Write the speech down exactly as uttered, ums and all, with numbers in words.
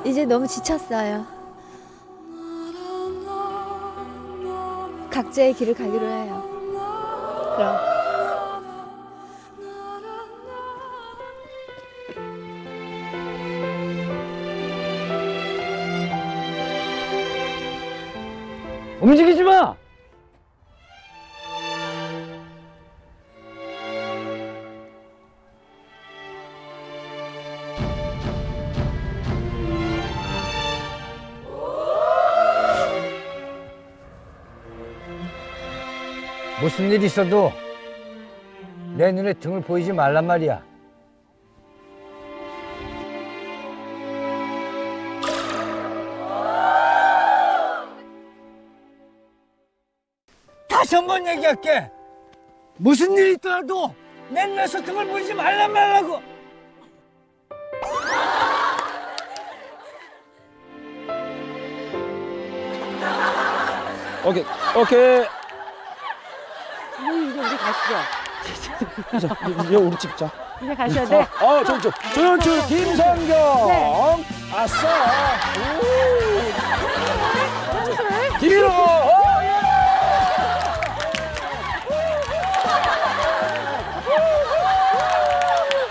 이제 너무 지쳤어요. 각자의 길을 가기로 해요. 그럼. 움직이지 마! 무슨 일 있어도 내 눈에 등을 보이지 말란 말이야. 다시 한 번 얘기할게. 무슨 일이 있더라도 내 눈에서 등을 보이지 말란 말라고. 오케이, 오케이. 이제 우리 가시죠. 자, 이제 우리 찍자. 이제 가셔야 돼. 어, 저, 저, 조연출 김성경. 네. 아싸. 오. 뒤로.